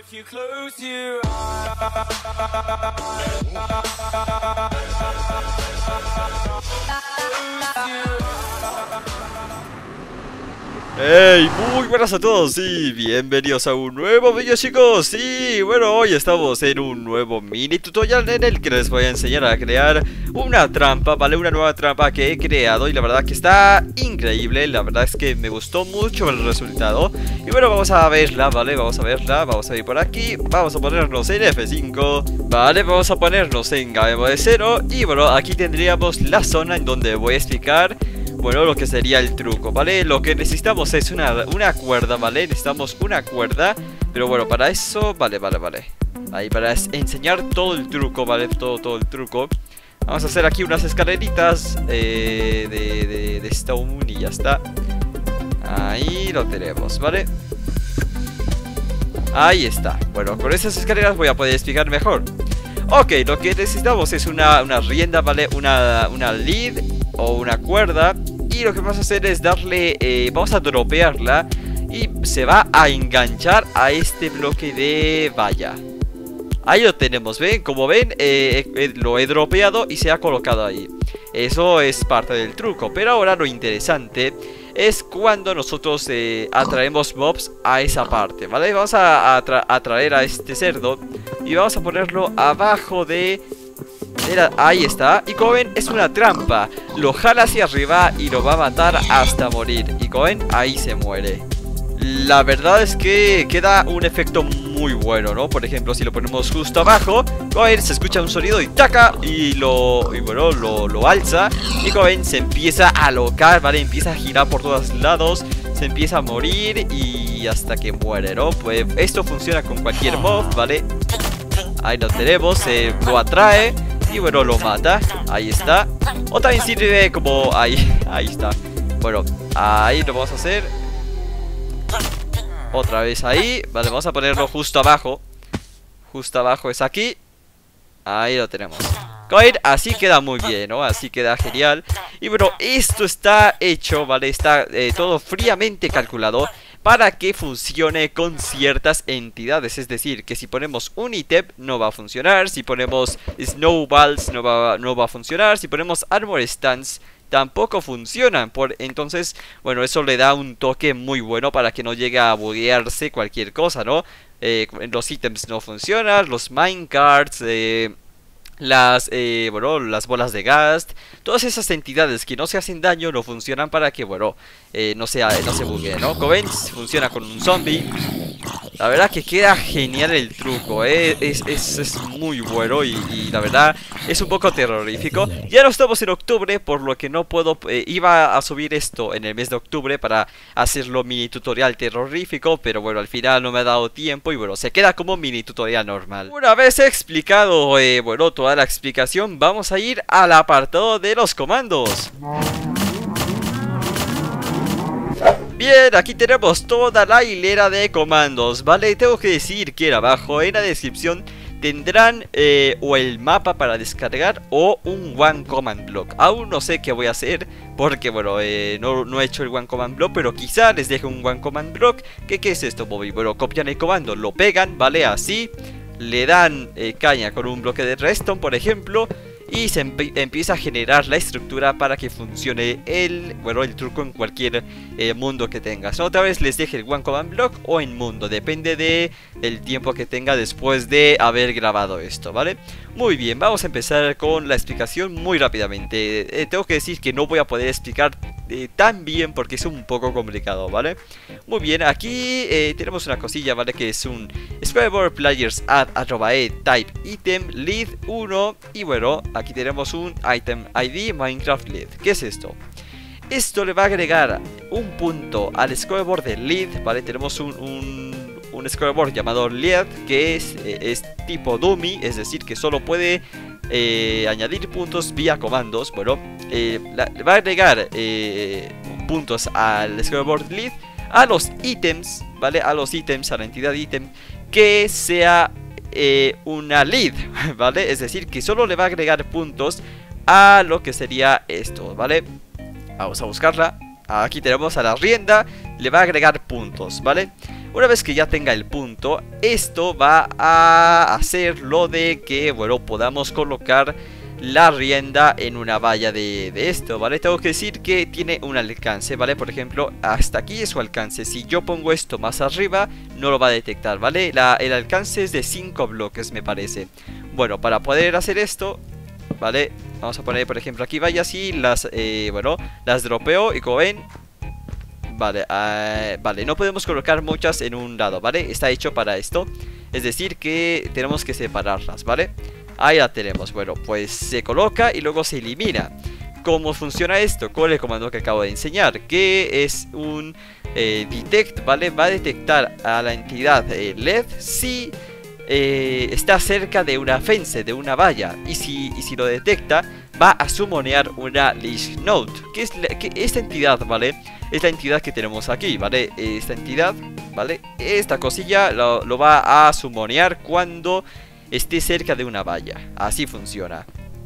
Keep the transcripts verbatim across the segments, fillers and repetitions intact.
if you close your eyes. Hey, muy buenas a todos y bienvenidos a un nuevo vídeo, chicos. Y bueno, hoy estamos en un nuevo mini tutorial en el que les voy a enseñar a crear una trampa, ¿vale? Una nueva trampa que he creado y la verdad que está increíble. La verdad es que me gustó mucho el resultado. Y bueno, vamos a verla, ¿vale? Vamos a verla, vamos a ir por aquí. Vamos a ponernos en F cinco, ¿vale? Vamos a ponernos en Game Mode cero. Y bueno, aquí tendríamos la zona en donde voy a explicar, bueno, lo que sería el truco, ¿vale? Lo que necesitamos es una, una cuerda, ¿vale? Necesitamos una cuerda. Pero bueno, para eso, vale, vale, vale. Ahí, para enseñar todo el truco, ¿vale? Todo, todo el truco. Vamos a hacer aquí unas escaleritas eh, de, de, de stone y ya está. Ahí lo tenemos, ¿vale? Ahí está. Bueno, con esas escaleras voy a poder explicar mejor. Ok, lo que necesitamos es una, una rienda, ¿vale? Una, una lead o una cuerda. Y lo que vamos a hacer es darle, eh, vamos a dropearla y se va a enganchar a este bloque de valla. Ahí lo tenemos, ¿ven? Como ven, eh, eh, lo he dropeado y se ha colocado ahí. Eso es parte del truco. Pero ahora lo interesante es cuando nosotros eh, atraemos mobs a esa parte, ¿vale? Vamos a atra atraer a este cerdo y vamos a ponerlo abajo de... Era, ahí está, y como ven es una trampa. Lo jala hacia arriba y lo va a matar hasta morir. Y como ven, ahí se muere. La verdad es que queda un efecto muy bueno, ¿no? Por ejemplo, si lo ponemos justo abajo, como ven, se escucha un sonido y taca. Y lo, y bueno, lo, lo alza. Y como ven, se empieza a alocar, ¿vale? Empieza a girar por todos lados. Se empieza a morir y hasta que muere, ¿no? Pues esto funciona con cualquier mob, ¿vale? Ahí lo tenemos, eh, lo atrae. Y bueno, lo mata, ahí está. O también sirve como... Ahí, ahí está. Bueno, ahí lo vamos a hacer. Otra vez ahí. Vale, vamos a ponerlo justo abajo. Justo abajo es aquí. Ahí lo tenemos. Así queda muy bien, ¿no? Así queda genial. Y bueno, esto está hecho, ¿vale? Está eh, todo fríamente calculado para que funcione con ciertas entidades. Es decir, que si ponemos un ítem no va a funcionar. Si ponemos snowballs no va, no va a funcionar. Si ponemos armor stands tampoco funcionan. Por, entonces, bueno, eso le da un toque muy bueno para que no llegue a buguearse cualquier cosa, ¿no? Eh, los ítems no funcionan. Los minecarts... Eh, Las, eh, bueno, las bolas de gas. Todas esas entidades que no se hacen daño no funcionan para que, bueno, eh, no, sea, no se bugue, ¿no? Como ven, funciona con un zombie. La verdad que queda genial el truco, ¿eh? es, es, es muy bueno y, y la verdad es un poco terrorífico. Ya no estamos en octubre, por lo que no puedo... Eh, iba a subir esto en el mes de octubre para hacerlo mini tutorial terrorífico, pero bueno, al final no me ha dado tiempo y bueno, se queda como mini tutorial normal. Una vez explicado, eh, bueno, toda la explicación, vamos a ir al apartado de los comandos. Bien, aquí tenemos toda la hilera de comandos, ¿vale? Tengo que decir que abajo en la descripción tendrán eh, o el mapa para descargar o un One Command Block. Aún no sé qué voy a hacer porque, bueno, eh, no, no he hecho el One Command Block, pero quizá les deje un One Command Block. ¿Qué, qué es esto, Bobby? Bueno, copian el comando, lo pegan, ¿vale? Así, le dan eh, caña con un bloque de redstone, por ejemplo, y se emp empieza a generar la estructura para que funcione el, bueno, el truco en cualquier eh, mundo que tengas. Otra vez les deje el One Command Block o en mundo, depende de el tiempo que tenga después de haber grabado esto, ¿vale? Muy bien, vamos a empezar con la explicación muy rápidamente. eh, Tengo que decir que no voy a poder explicar eh, tan bien porque es un poco complicado, ¿vale? Muy bien, aquí eh, tenemos una cosilla, ¿vale? Que es un Squareboard Players Add arroba e type item lead uno. Y bueno, aquí tenemos un item I D Minecraft lead. ¿Qué es esto? Esto le va a agregar un punto al scoreboard de lead, ¿vale? Tenemos un, un, un scoreboard llamado lead que es, eh, es tipo dummy, es decir, que solo puede eh, añadir puntos vía comandos. Bueno, eh, la, le va a agregar eh, puntos al scoreboard lead a los ítems, ¿vale? A los ítems, a la entidad ítem que sea eh, una lead, ¿vale? Es decir, que solo le va a agregar puntos a lo que sería esto, ¿vale? Vamos a buscarla. Aquí tenemos a la rienda, le va a agregar puntos, ¿vale? Una vez que ya tenga el punto, esto va a hacer lo de que, bueno, podamos colocar la rienda en una valla de, de esto, ¿vale? Tengo que decir que tiene un alcance, ¿vale? Por ejemplo, hasta aquí es su alcance. Si yo pongo esto más arriba, no lo va a detectar, ¿vale? La, el alcance es de cinco bloques, me parece. Bueno, para poder hacer esto, ¿vale? Vamos a poner, por ejemplo, aquí vallas y las, eh, bueno, las dropeo y como ven... Vale, uh, vale, no podemos colocar muchas en un lado, ¿vale? Está hecho para esto. Es decir que tenemos que separarlas, ¿vale? Ahí la tenemos, bueno, pues se coloca y luego se elimina. ¿Cómo funciona esto? Con el comando que acabo de enseñar, que es un eh, detect, ¿vale? Va a detectar a la entidad eh, L E D si eh, está cerca de una fence, de una valla. Y si, y si lo detecta, va a summonear una leash node, que es la, que esta entidad, ¿vale? Es la entidad que tenemos aquí, ¿vale? Esta entidad, ¿vale? Esta cosilla lo, lo va a summonear cuando esté cerca de una valla. Así funciona.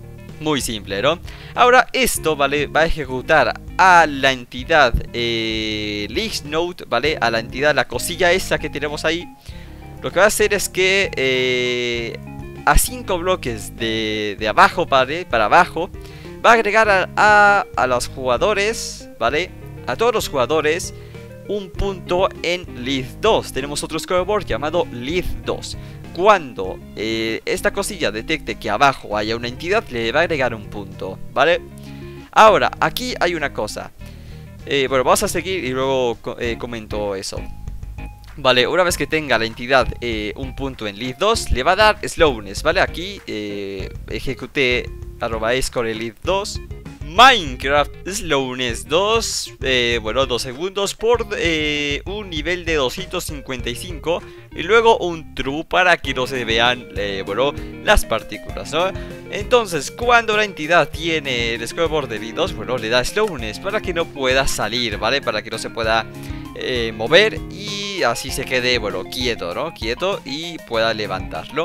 Muy simple, ¿no? Ahora esto, ¿vale? Va a ejecutar a la entidad eh, leash node, ¿vale? A la entidad, la cosilla esa que tenemos ahí. Lo que va a hacer es que eh, a cinco bloques de, de abajo, ¿vale? Para abajo, va a agregar a, a, a los jugadores, ¿vale? A todos los jugadores un punto en L E D dos. Tenemos otro scoreboard llamado L E D dos. Cuando eh, esta cosilla detecte que abajo haya una entidad, le va a agregar un punto, ¿vale? Ahora, aquí hay una cosa. eh, Bueno, vamos a seguir y luego eh, comento eso. Vale, una vez que tenga la entidad eh, un punto en L E D dos, le va a dar slowness, ¿vale? Aquí eh, ejecuté arroba score L E D dos. Minecraft Slowness dos, eh, bueno, dos segundos por eh, un nivel de doscientos cincuenta y cinco. Y luego un true para que no se vean, eh, bueno, las partículas, ¿no? Entonces, cuando la entidad tiene el scoreboard de L E D dos, bueno, le da Slowness para que no pueda salir, ¿vale? Para que no se pueda eh, mover y así se quede, bueno, quieto, ¿no? Quieto y pueda levantarlo.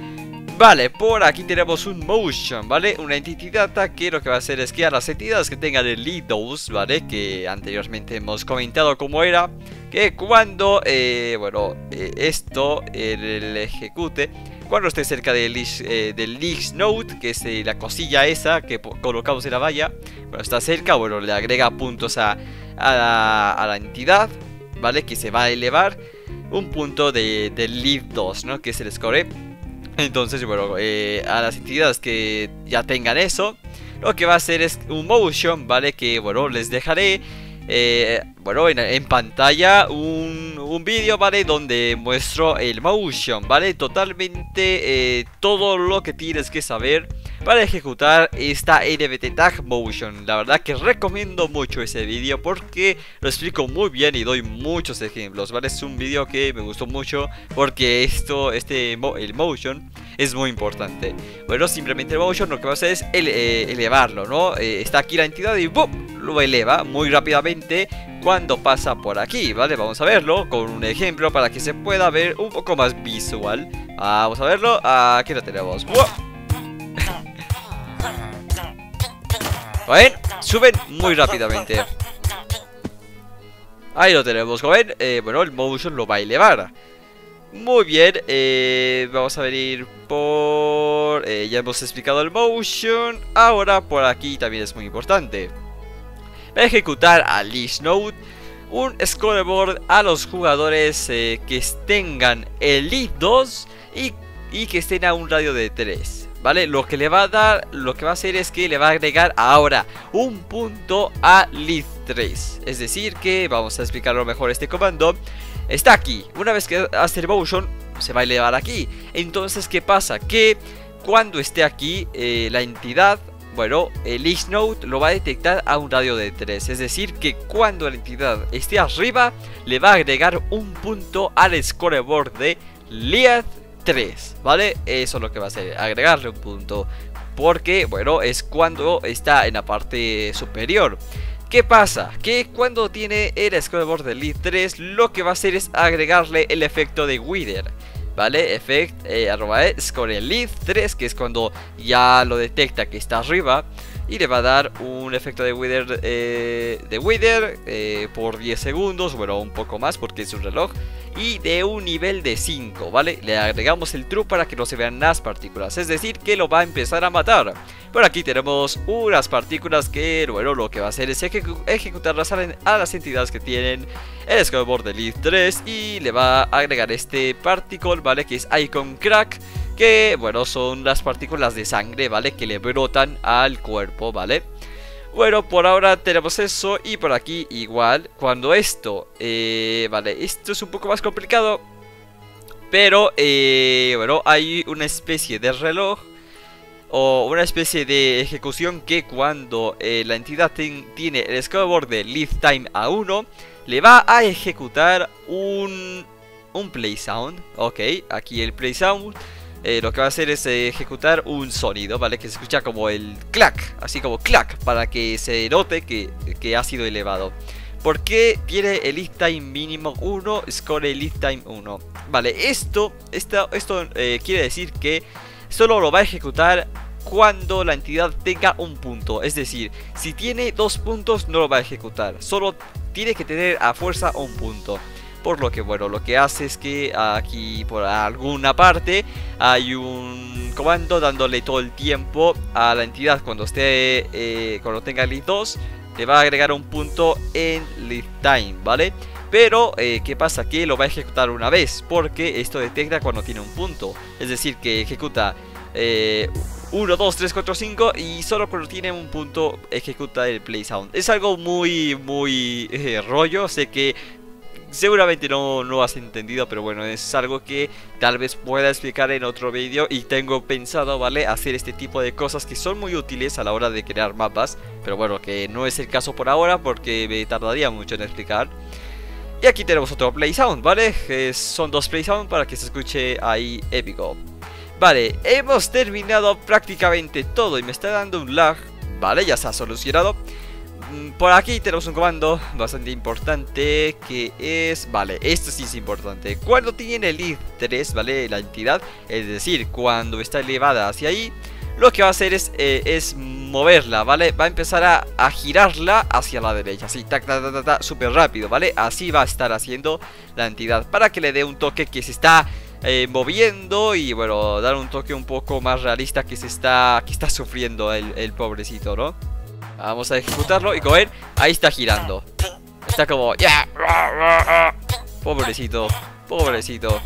Vale, por aquí tenemos un motion, ¿vale? Una entidad que lo que va a hacer es que a las entidades que tengan el L E D dos, ¿vale? Que anteriormente hemos comentado cómo era, que cuando, eh, bueno, eh, esto, el, el ejecute, cuando esté cerca del, eh, del leash node, que es eh, la cosilla esa que colocamos en la valla, bueno, está cerca, bueno, le agrega puntos a, a, la, a la entidad, ¿vale? Que se va a elevar un punto de, del L E D dos, ¿no? Que es el score. Entonces, bueno, eh, a las entidades que ya tengan eso, lo que va a hacer es un motion, ¿vale? Que, bueno, les dejaré, eh, bueno, en, en pantalla un, un vídeo, ¿vale? Donde muestro el motion, ¿vale? Totalmente eh, todo lo que tienes que saber para ejecutar esta N B T Tag Motion. La verdad que recomiendo mucho ese vídeo porque lo explico muy bien y doy muchos ejemplos, ¿vale? Es un vídeo que me gustó mucho porque esto, este, el motion es muy importante. Bueno, simplemente el motion lo que va a hacer es ele eh, elevarlo, ¿no? Eh, está aquí la entidad y ¡boom! Lo eleva muy rápidamente cuando pasa por aquí, ¿vale? Vamos a verlo con un ejemplo para que se pueda ver un poco más visual. Vamos a verlo, aquí lo tenemos. ¡Wow! ¿Ven? Suben muy rápidamente. Ahí lo tenemos, ¿ven? Eh, bueno, el motion lo va a elevar. Muy bien, eh, vamos a venir por... Eh, ya hemos explicado el motion. Ahora por aquí también es muy importante. Va a ejecutar a leash node un scoreboard a los jugadores eh, que tengan el L E D dos y, y que estén a un radio de tres. ¿Vale? Lo que le va a dar, lo que va a hacer es que le va a agregar ahora un punto a L E D tres. Es decir que, vamos a explicarlo mejor este comando. Está aquí, una vez que hace el motion, se va a elevar aquí. Entonces, ¿qué pasa? Que cuando esté aquí, eh, la entidad, bueno, el leash node lo va a detectar a un radio de tres. Es decir que cuando la entidad esté arriba, le va a agregar un punto al scoreboard de L E D tres, ¿vale? Eso es lo que va a hacer, agregarle un punto. Porque, bueno, es cuando está en la parte superior. ¿Qué pasa? Que cuando tiene el scoreboard de L E D tres, lo que va a hacer es agregarle el efecto de Wither, ¿vale? Effect, eh, arroba, score L E D tres, que es cuando ya lo detecta que está arriba. y le va a dar un efecto de Wither, eh, de Wither eh, por diez segundos, bueno, un poco más porque es un reloj, y de un nivel de cinco, ¿vale? Le agregamos el True para que no se vean las partículas, es decir, que lo va a empezar a matar. Por aquí tenemos unas partículas que, bueno, lo que va a hacer es ejecu ejecutarlas a, a las entidades que tienen el Scoreboard de Elite tres, y le va a agregar este particle, ¿vale? Que es Icon Crack, que, bueno, son las partículas de sangre, ¿vale? Que le brotan al cuerpo, ¿vale? Bueno, por ahora tenemos eso, y por aquí igual, cuando esto, eh, vale, esto es un poco más complicado, pero, eh, bueno, hay una especie de reloj o una especie de ejecución que cuando eh, la entidad ten, tiene el scoreboard de Lead Time a uno, le va a ejecutar un, un play sound, ok, aquí el play sound. Eh, lo que va a hacer es eh, ejecutar un sonido, ¿vale? Que se escucha como el clack, así como clack, para que se note que, que ha sido elevado. ¿Por qué tiene el lead time mínimo uno, score lead time uno? Vale, esto, esto, esto eh, quiere decir que solo lo va a ejecutar cuando la entidad tenga un punto. Es decir, si tiene dos puntos no lo va a ejecutar, solo tiene que tener a fuerza un punto. Por lo que, bueno, lo que hace es que aquí por alguna parte hay un comando dándole todo el tiempo a la entidad cuando esté, eh, cuando tenga lead dos, le va a agregar un punto en lead time, ¿vale? Pero, eh, ¿qué pasa? Que lo va a ejecutar una vez, porque esto detecta cuando tiene un punto. Es decir, que ejecuta eh, uno, dos, tres, cuatro, cinco y solo cuando tiene un punto ejecuta el play sound. Es algo muy, muy eh, rollo, sé que seguramente no lo has entendido, pero bueno, es algo que tal vez pueda explicar en otro vídeo. Y tengo pensado, ¿vale? Hacer este tipo de cosas que son muy útiles a la hora de crear mapas. Pero bueno, que no es el caso por ahora porque me tardaría mucho en explicar. Y aquí tenemos otro play sound, ¿vale? Eh, son dos play sound para que se escuche ahí épico. Vale, hemos terminado prácticamente todo y me está dando un lag. Vale, ya se ha solucionado. Por aquí tenemos un comando bastante importante que es, vale, esto sí es importante. Cuando tiene el lead tres, ¿vale? La entidad, es decir, cuando está elevada hacia ahí, lo que va a hacer es, eh, es moverla, ¿vale? Va a empezar a, a girarla hacia la derecha, así, tac, tac, tac, tac, súper rápido, ¿vale? Así va a estar haciendo la entidad para que le dé un toque que se está eh, moviendo y, bueno, dar un toque un poco más realista que se está, que está sufriendo el, el pobrecito, ¿no? Vamos a ejecutarlo y coger, ahí está girando. Está como, ya, pobrecito, pobrecito.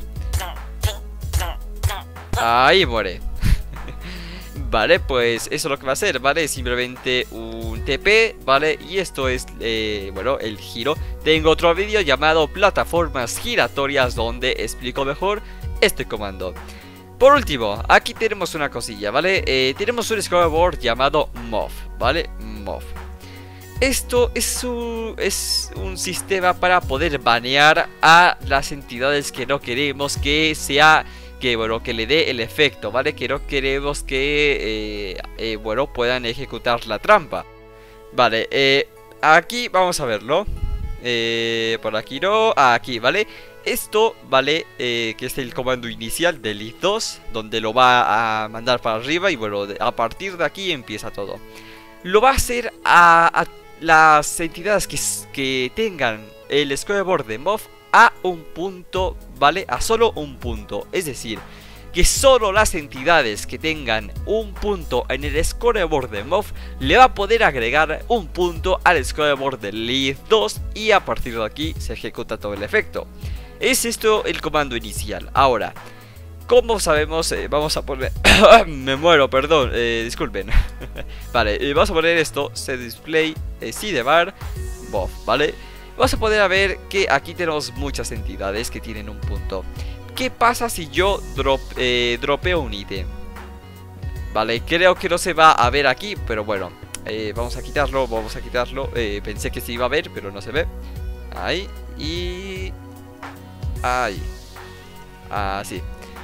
Ahí muere. Vale, pues eso es lo que va a hacer, ¿vale? Simplemente un T P, ¿vale? Y esto es, eh, bueno, el giro. Tengo otro vídeo llamado Plataformas Giratorias donde explico mejor este comando. Por último, aquí tenemos una cosilla, ¿vale? Eh, tenemos un scoreboard llamado Move, ¿vale? Move. Esto es un, es un sistema para poder banear a las entidades que no queremos que sea, que bueno, que le dé el efecto, ¿vale? Que no queremos que, eh, eh, bueno, puedan ejecutar la trampa. Vale, eh, aquí vamos a verlo. Eh, por aquí no, aquí, ¿vale? Esto, ¿vale? Eh, que es el comando inicial del lead dos, donde lo va a mandar para arriba y bueno, a partir de aquí empieza todo. Lo va a hacer a, a las entidades que, que tengan el scoreboard de Move a un punto, ¿vale? A solo un punto, es decir, que solo las entidades que tengan un punto en el scoreboard de Move le va a poder agregar un punto al scoreboard del lead dos y a partir de aquí se ejecuta todo el efecto. Es esto el comando inicial. Ahora, como sabemos, eh, vamos a poner... Me muero, perdón, eh, disculpen. Vale, eh, vamos a poner esto, set display, eh, sidebar, buff, ¿vale? Vamos a poder ver que aquí tenemos muchas entidades que tienen un punto. ¿Qué pasa si yo drop, eh, dropeo un ítem? Vale, creo que no se va a ver aquí, pero bueno, eh, vamos a quitarlo, vamos a quitarlo. eh, Pensé que se iba a ver, pero no se ve. Ahí, y... ahí. Así.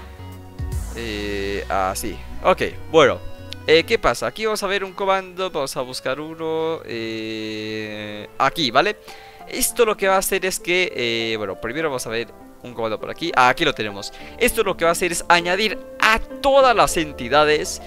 Eh, así. Ok, bueno. Eh, ¿Qué pasa? Aquí vamos a ver un comando, vamos a buscar uno. Eh, aquí, ¿vale? Esto lo que va a hacer es que, eh, bueno, primero vamos a ver un comando por aquí. Ah, aquí lo tenemos. Esto lo que va a hacer es añadir a todas las entidades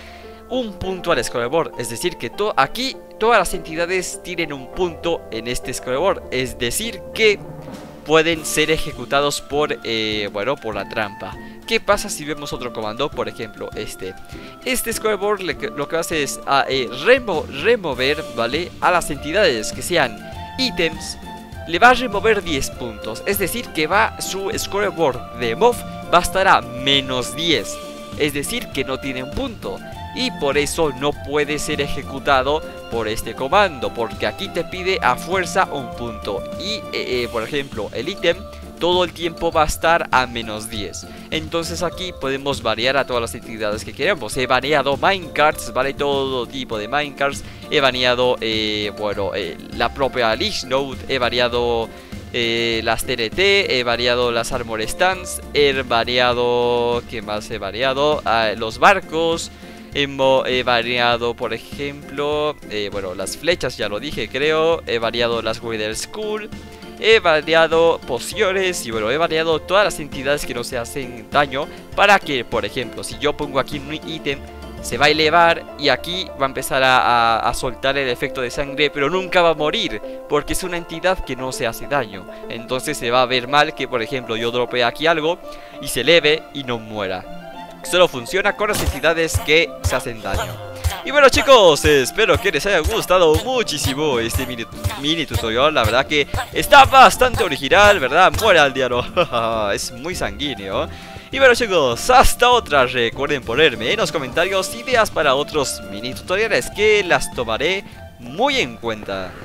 un punto al scoreboard. Es decir que to aquí todas las entidades tienen un punto en este scoreboard. Es decir que pueden ser ejecutados por, eh, bueno, por la trampa. ¿Qué pasa si vemos otro comando? Por ejemplo, este. Este scoreboard lo que hace es a, eh, remo remover, ¿vale? A las entidades que sean ítems. Le va a remover diez puntos. Es decir que va su scoreboard de mob va a estar a menos diez. Es decir que no tiene un punto. Y por eso no puede ser ejecutado por este comando, porque aquí te pide a fuerza un punto. Y eh, eh, por ejemplo el ítem todo el tiempo va a estar a menos diez. Entonces aquí podemos variar a todas las entidades que queremos. He variado minecarts, vale, todo tipo de minecarts. He variado, eh, bueno, eh, la propia Lich Node. He variado eh, las T N T, he variado las Armor Stands. He variado, ¿qué más he variado? Ah, los barcos. He variado, por ejemplo, eh, bueno, las flechas ya lo dije, creo. He variado las Wither Skull. He variado pociones y bueno, he variado todas las entidades que no se hacen daño. Para que, por ejemplo, si yo pongo aquí un ítem, se va a elevar y aquí va a empezar a, a, a soltar el efecto de sangre, pero nunca va a morir, porque es una entidad que no se hace daño. Entonces se va a ver mal que, por ejemplo, yo dropee aquí algo y se eleve y no muera. Solo funciona con las entidades que se hacen daño. Y bueno chicos, espero que les haya gustado muchísimo este mini, mini tutorial. La verdad que está bastante original, ¿verdad? Muere aldeano. Es muy sanguíneo. Y bueno chicos, hasta otra. Recuerden ponerme en los comentarios ideas para otros mini tutoriales que las tomaré muy en cuenta.